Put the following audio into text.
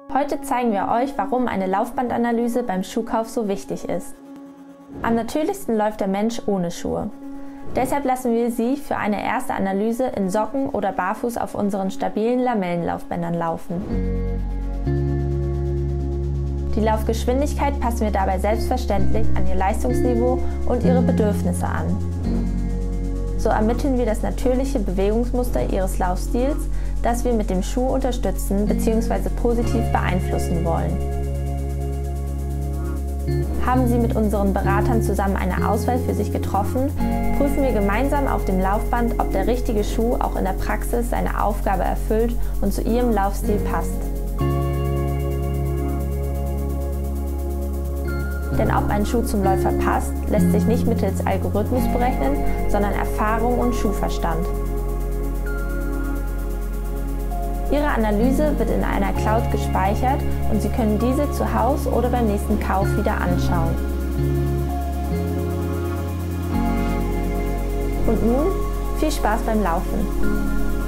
Heute zeigen wir euch, warum eine Laufbandanalyse beim Schuhkauf so wichtig ist. Am natürlichsten läuft der Mensch ohne Schuhe. Deshalb lassen wir sie für eine erste Analyse in Socken oder barfuß auf unseren stabilen Lamellenlaufbändern laufen. Die Laufgeschwindigkeit passen wir dabei selbstverständlich an ihr Leistungsniveau und ihre Bedürfnisse an. So ermitteln wir das natürliche Bewegungsmuster ihres Laufstils, das wir mit dem Schuh unterstützen bzw. positiv beeinflussen wollen. Haben Sie mit unseren Beratern zusammen eine Auswahl für sich getroffen, prüfen wir gemeinsam auf dem Laufband, ob der richtige Schuh auch in der Praxis seine Aufgabe erfüllt und zu Ihrem Laufstil passt. Denn ob ein Schuh zum Läufer passt, lässt sich nicht mittels Algorithmus berechnen, sondern Erfahrung und Schuhverstand. Ihre Analyse wird in einer Cloud gespeichert und Sie können diese zu Hause oder beim nächsten Kauf wieder anschauen. Und nun viel Spaß beim Laufen!